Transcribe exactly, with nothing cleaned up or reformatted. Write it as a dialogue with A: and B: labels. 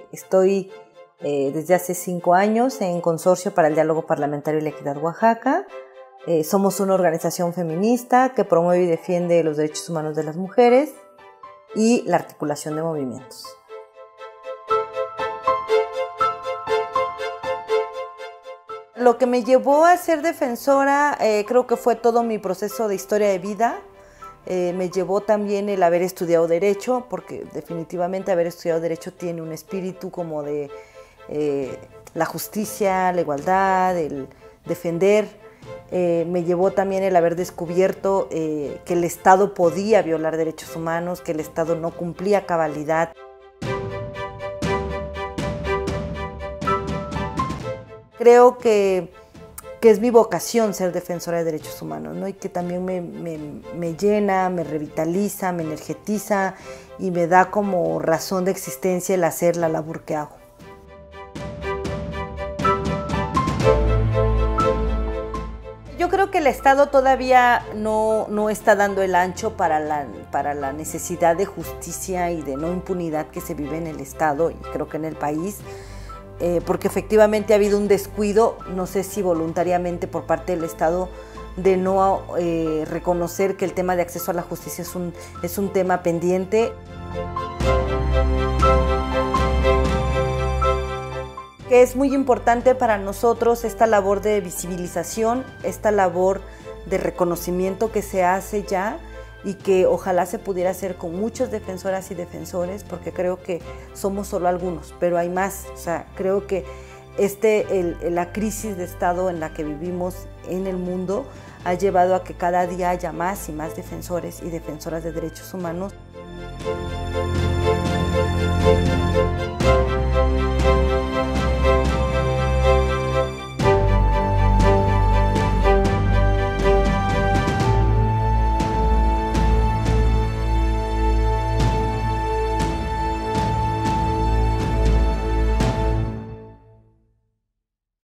A: estoy eh, desde hace cinco años en Consorcio para el Diálogo Parlamentario y la Equidad Oaxaca. Eh, somos una organización feminista que promueve y defiende los derechos humanos de las mujeres y la articulación de movimientos. Lo que me llevó a ser defensora eh, creo que fue todo mi proceso de historia de vida. Eh, me llevó también el haber estudiado Derecho, porque definitivamente haber estudiado Derecho tiene un espíritu como de eh, la justicia, la igualdad, el defender. Eh, me llevó también el haber descubierto eh, que el Estado podía violar derechos humanos, que el Estado no cumplía cabalidad. Creo que, que es mi vocación ser defensora de derechos humanos, ¿no? Y que también me, me, me llena, me revitaliza, me energetiza y me da como razón de existencia el hacer la labor que hago. Yo creo que el Estado todavía no, no está dando el ancho para la, para la necesidad de justicia y de no impunidad que se vive en el Estado y creo que en el país. Eh, porque efectivamente ha habido un descuido, no sé si voluntariamente por parte del Estado, de no eh, reconocer que el tema de acceso a la justicia es un, es un tema pendiente. Que es muy importante para nosotros esta labor de visibilización, esta labor de reconocimiento que se hace ya, y que ojalá se pudiera hacer con muchas defensoras y defensores, porque creo que somos solo algunos, pero hay más. O sea, creo que este, el, la crisis de Estado en la que vivimos en el mundo ha llevado a que cada día haya más y más defensores y defensoras de derechos humanos.